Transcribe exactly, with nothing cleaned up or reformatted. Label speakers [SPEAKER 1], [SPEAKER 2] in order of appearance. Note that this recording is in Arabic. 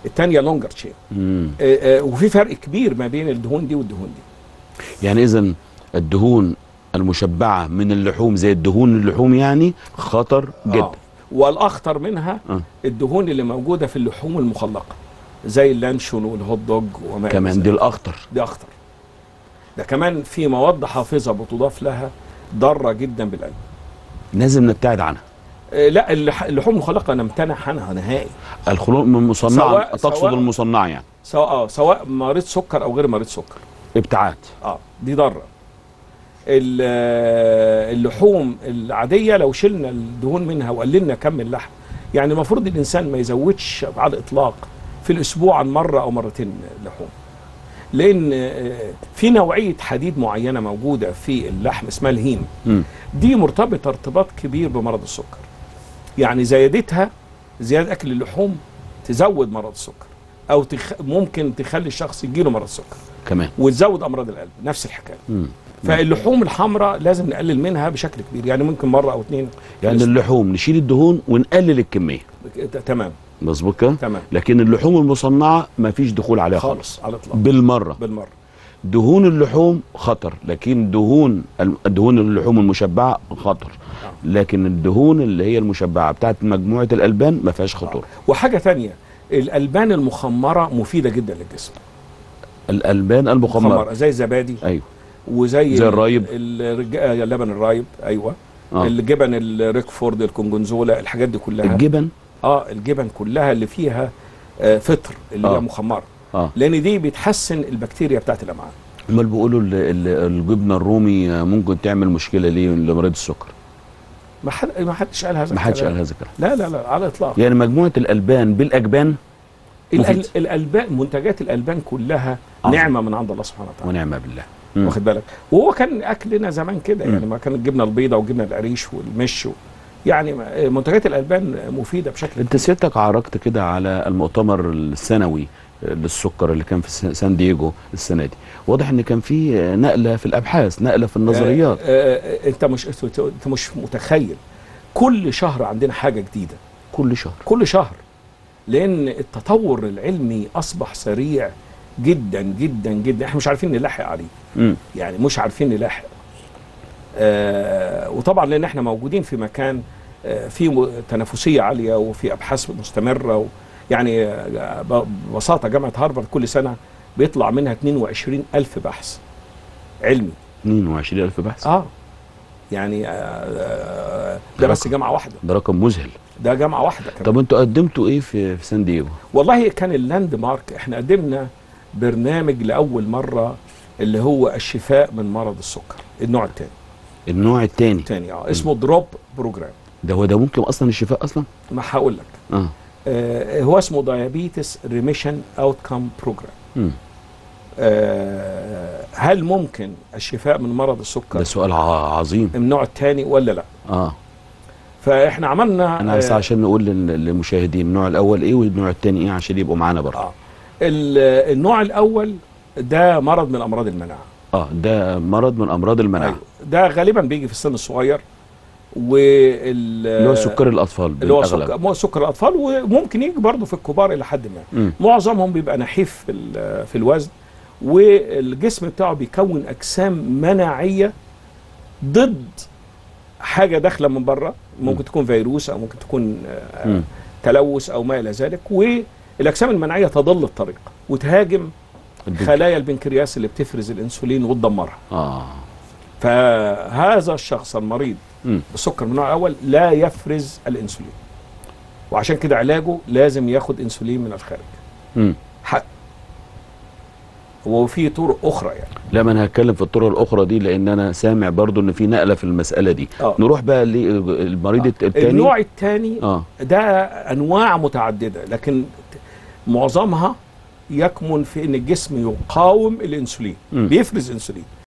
[SPEAKER 1] الثانيه لونجر تشين. وفي فرق كبير ما بين الدهون دي والدهون دي.
[SPEAKER 2] يعني اذا الدهون المشبعه من اللحوم زي الدهون اللحوم يعني خطر جدا. آه.
[SPEAKER 1] والاخطر منها آه. الدهون اللي موجوده في اللحوم المخلقه زي اللانشون والهوت دوج وما
[SPEAKER 2] كمان دي الاخطر.
[SPEAKER 1] دي اخطر. ده كمان في مواد حافظه بتضاف لها ضاره جدا بالقلب.
[SPEAKER 2] لازم نبتعد عنها.
[SPEAKER 1] آه لا اللحوم المخلقه نمتنع عنها نهائي.
[SPEAKER 2] الخلوم المصنعه تقصد المصنعه يعني.
[SPEAKER 1] سواء اه سواء مريض سكر او غير مريض سكر.
[SPEAKER 2] ابتعاد.
[SPEAKER 1] اه دي ضاره. اللحوم العاديه لو شلنا الدهون منها وقللنا كم اللحم، يعني المفروض الانسان ما يزودش على الاطلاق في الاسبوع عن مره او مرتين لحوم، لان في نوعيه حديد معينه موجوده في اللحم اسمها الهيم. م. دي مرتبطه ارتباط كبير بمرض السكر، يعني زيادتها زياده اكل اللحوم تزود مرض السكر او تخ... ممكن تخلي الشخص يجيله مرض السكر
[SPEAKER 2] كمان
[SPEAKER 1] وتزود امراض القلب نفس الحكايه. م. فاللحوم الحمراء لازم نقلل منها بشكل كبير، يعني ممكن مره او اتنين.
[SPEAKER 2] يعني اللحوم نشيل الدهون ونقلل الكميه.
[SPEAKER 1] تمام
[SPEAKER 2] مظبوط كده.
[SPEAKER 1] تمام.
[SPEAKER 2] لكن اللحوم المصنعه ما فيش دخول عليها خالص,
[SPEAKER 1] خالص على الاطلاق
[SPEAKER 2] بالمره.
[SPEAKER 1] بالمره.
[SPEAKER 2] دهون اللحوم خطر، لكن دهون دهون اللحوم المشبعه خطر. آه. لكن الدهون اللي هي المشبعه بتاعت مجموعه الالبان ما فيهاش خطوره. آه.
[SPEAKER 1] وحاجه ثانيه، الالبان المخمره مفيده جدا للجسم.
[SPEAKER 2] الالبان المخمره
[SPEAKER 1] زي الزبادي.
[SPEAKER 2] ايوه.
[SPEAKER 1] وزي
[SPEAKER 2] زي الرايب،
[SPEAKER 1] اللبن الرايب. ايوه. آه. الجبن الريكفورد، الكونجونزولا، الحاجات دي كلها.
[SPEAKER 2] الجبن
[SPEAKER 1] اه الجبن كلها اللي فيها آه فطر اللي هي آه. مخمره. آه. لان دي بتحسن البكتيريا بتاعت الامعاء.
[SPEAKER 2] امال بيقولوا الجبنه الرومي ممكن تعمل مشكله ليه لمريض السكر؟
[SPEAKER 1] ما حد ما حدش قال هذا
[SPEAKER 2] ما حدش قال هذا الكلام.
[SPEAKER 1] لا لا لا على الاطلاق.
[SPEAKER 2] يعني مجموعه الالبان بالاجبان
[SPEAKER 1] الأل... الالبان، منتجات الالبان كلها عظيم. نعمه من عند الله سبحانه وتعالى
[SPEAKER 2] ونعمه بالله.
[SPEAKER 1] مم. واخد بالك. وهو كان اكلنا زمان كده، يعني ما كانت الجبنه البيضاء والجبنه القريش والمش و... يعني منتجات الالبان مفيده بشكل.
[SPEAKER 2] انت سيادتك عرجت كده على المؤتمر السنوي للسكر اللي كان في سان دييجو السنه دي، واضح ان كان في نقله في الابحاث، نقله في النظريات.
[SPEAKER 1] آآ آآ انت مش انت مش متخيل، كل شهر عندنا حاجه جديده.
[SPEAKER 2] كل شهر
[SPEAKER 1] كل شهر لان التطور العلمي اصبح سريع جدا جدا جدا، احنا مش عارفين نلاحق عليه. م. يعني مش عارفين نلاحق. آه وطبعا لان احنا موجودين في مكان آه فيه تنافسيه عاليه وفي ابحاث مستمره و يعني آه ببساطه جامعه هارفارد كل سنه بيطلع منها اتنين وعشرين ألف بحث علمي.
[SPEAKER 2] اتنين وعشرين ألف بحث؟
[SPEAKER 1] اه يعني آه ده بس جامعه واحده.
[SPEAKER 2] ده رقم مذهل.
[SPEAKER 1] ده جامعه واحده كمان.
[SPEAKER 2] طب انتوا قدمتوا ايه في في سان دييجو؟
[SPEAKER 1] والله كان اللاند مارك، احنا قدمنا برنامج لاول مره اللي هو الشفاء من مرض السكر النوع الثاني.
[SPEAKER 2] النوع الثاني
[SPEAKER 1] الثاني اه اسمه دروب بروجرام.
[SPEAKER 2] ده هو ده ممكن اصلا الشفاء اصلا؟
[SPEAKER 1] ما هقول لك. آه. آه هو اسمه دايابيتس ريميشن اوتكم بروجرام. آه هل ممكن الشفاء من مرض السكر؟
[SPEAKER 2] ده سؤال عظيم.
[SPEAKER 1] النوع الثاني ولا لا؟
[SPEAKER 2] اه
[SPEAKER 1] فاحنا عملنا
[SPEAKER 2] انا بس آه عشان نقول للمشاهدين النوع الاول ايه والنوع الثاني ايه عشان يبقوا معانا برضه.
[SPEAKER 1] اه النوع الاول ده مرض من امراض المناعه.
[SPEAKER 2] اه ده مرض من امراض المناعه.
[SPEAKER 1] أيوه. ده غالبا بيجي في السن الصغير وال
[SPEAKER 2] اللي هو سكر الاطفال
[SPEAKER 1] بالاغلب. اللي هو سكر الاطفال وممكن يجي برضه في الكبار الى حد ما. م. معظمهم بيبقى نحيف في في الوزن، والجسم بتاعه بيكون اجسام مناعيه ضد حاجه داخله من بره، ممكن م. تكون فيروس او ممكن تكون آه تلوث او ما الى ذلك، والاجسام المناعيه تضل الطريق وتهاجم خلايا البنكرياس اللي بتفرز الانسولين وتدمرها. اه فهذا الشخص المريض م. بالسكر من النوع الاول لا يفرز الانسولين، وعشان كده علاجه لازم ياخد انسولين من الخارج. امم حق. وفي طرق اخرى يعني.
[SPEAKER 2] لا ما انا هتكلم في الطرق الاخرى دي لان انا سامع برضو ان في نقله في المساله دي. آه. نروح بقى للمريض آه. الثاني.
[SPEAKER 1] النوع الثاني آه. ده انواع متعدده، لكن معظمها يكمن في ان الجسم يقاوم الانسولين. م. بيفرز انسولين